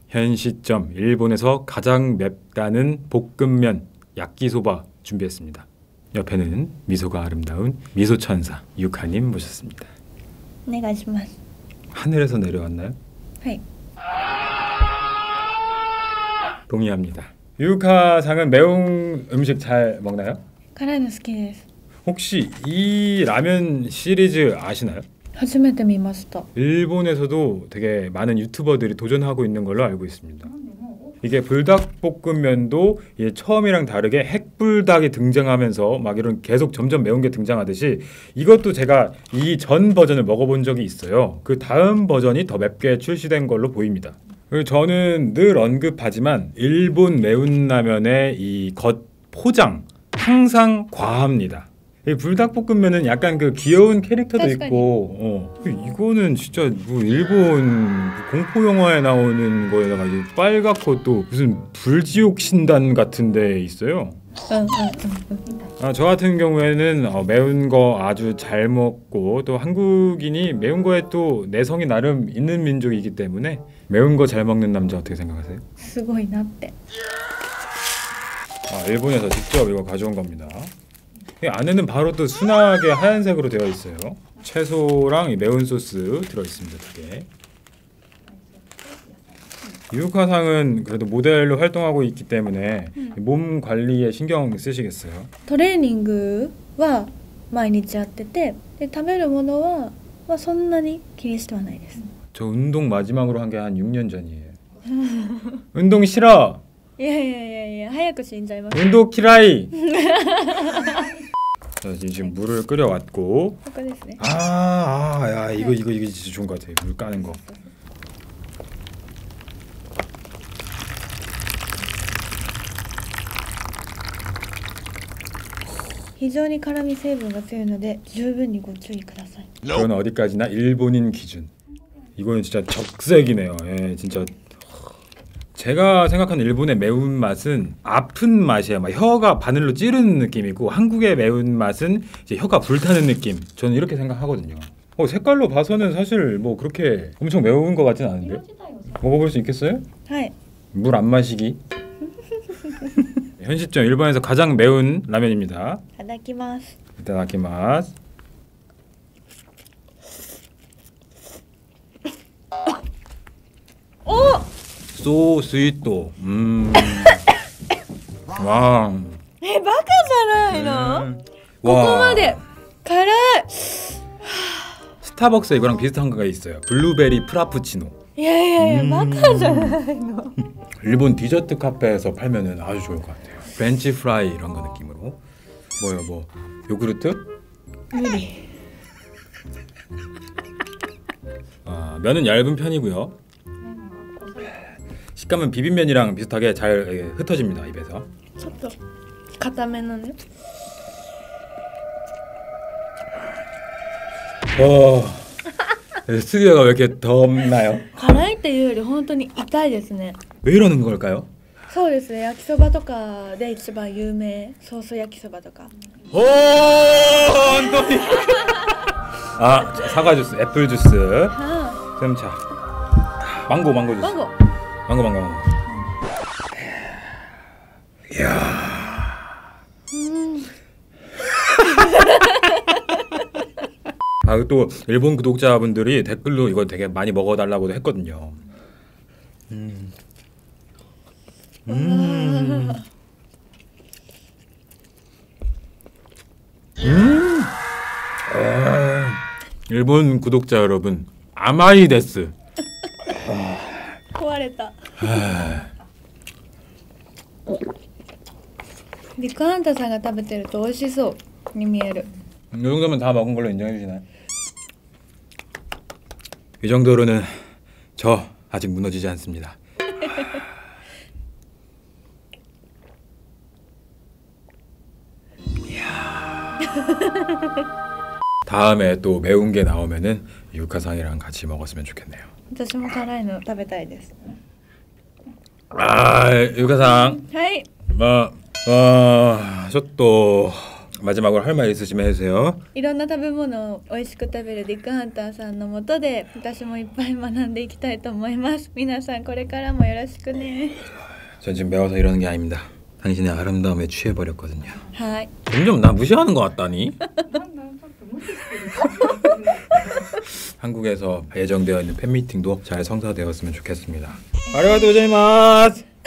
현 시점 일본에서 가장 맵다는 볶음면 야끼소바 준비했습니다. 옆에는 미소가 아름다운 미소천사 유카님 모셨습니다. 오네가시마스. 하늘에서 내려왔나요? 네. 동의합니다. 유카상은 매운 음식 잘 먹나요? 辛いの好きです。 혹시 이 라면 시리즈 아시나요? 初めて見ました。 일본에서도 되게 많은 유튜버들이 도전하고 있는 걸로 알고 있습니다. 이게 불닭볶음면도 이게 처음이랑 다르게 핵불닭이 등장하면서 막 이런 계속 점점 매운 게 등장하듯이 이것도 제가 이 전 버전을 먹어본 적이 있어요. 그 다음 버전이 더 맵게 출시된 걸로 보입니다. 그리고 저는 늘 언급하지만 일본 매운 라면의 이 겉 포장 항상 과합니다. 이 불닭볶음면은 약간 그 귀여운 캐릭터도 있고 이거는 진짜 뭐 일본 공포 영화에 나오는 거에다가 이제 빨갛고 또 무슨 불지옥 신단 같은 데 있어요. 저 같은 경우에는 매운 거 아주 잘 먹고 또 한국인이 매운 거에 또 내성이 나름 있는 민족이기 때문에 매운 거 잘 먹는 남자 어떻게 생각하세요? すごいなって。 일본에서 직접 이거 가져온 겁니다. 이 안에는 바로 또 순하게 하얀색으로 되어 있어요. 채소랑 이 매운 소스 들어 있습니다. 두 개. 유카상은 그래도 모델로 활동하고 있기 때문에 몸 관리에 신경 쓰시겠어요? トレーニングは毎日やってて、で食べるものはそんなに気にしてはないです。 저 운동 마지막으로 한 게 한 6년 전이에요. 운동 싫어. いやいやいやいや、早く死んじゃいます。 운동 키라이. 자, 지금 물을 끓여왔고. ここですね。 야 이거 진짜 좋은 것 같아요. 물 까는 거. 굉장히 辛み成分が強いので十分にご注意ください。 그건 어디까지나 일본인 기준. 이거는 진짜 적색이네요. 예, 진짜. 제가 생각하는 일본의 매운맛은 아픈 맛이에요. 막 혀가 바늘로 찌르는 느낌이고 한국의 매운맛은 이제 혀가 불타는 느낌. 저는 이렇게 생각하거든요. 색깔로 봐서는 사실 뭐 그렇게 엄청 매운 것 같진 않은데. 먹어볼 수 있겠어요? 네. 물 안 마시기. 현 시점 일본에서 가장 매운 라면입니다. 이타다키마스. 이타다키마스. 소 스위토. 와. バカじゃないの？ここまで辛い。 스타벅스에 이거랑 비슷한 거가 있어요. 블루베리 프라푸치노. いやいやいや、バカじゃないの。 일본 디저트 카페에서 팔면은 아주 좋을 것 같아요. 벤치 프라이 이런 거 느낌으로. 뭐요, 뭐 요구르트? 면은 얇은 편이고요. 식감은 비빔면이랑 비슷하게 잘 흩어집니다, 입에서. ちょっと固めのね。 스튜디오가 왜 이렇게 덥나요? 辛いっていうより本当に痛いですね。 왜 이러는 걸까요? そうですね。焼きそばとかで一番有名、ソース焼きそばとか。 오, 안토니. 사과 주스, 애플 주스. 자, 망고 주스. 망고. 이야. 또 일본 구독자분들이 댓글로 이거 되게 많이 먹어달라고도 했거든요. 일본 구독자 여러분, 아마이 데스. 壊れた。ビッグハンターさんが食べてると美味しそうに見える。 이 정도면 다 먹은 걸로 인정해 주시나요? 이 정도로는 저 아직 무너지지 않습니다. 이야. 다음에 또 매운 게 나오면은 유카상이랑 같이 먹었으면 좋겠네요. 私も辛いの食べたいです。 유카상. はい。 ちょっと 마지막으로 할 말 있으시면 해주세요. いろんな食べ物を美味しく食べるディックハンターさんのもとで私もいっぱい学んでいきたいと思います。皆さんこれからもよろしくね。 전 지금 매워서 이러는 게 아닙니다. 당신의 아름다움에 취해버렸거든요. はい。 점점 나 무시하는 것 같다니? なんだちょっと無視してる 한국에서 예정되어 있는 팬미팅도 잘 성사되었으면 좋겠습니다. 아리가또 고자이마스.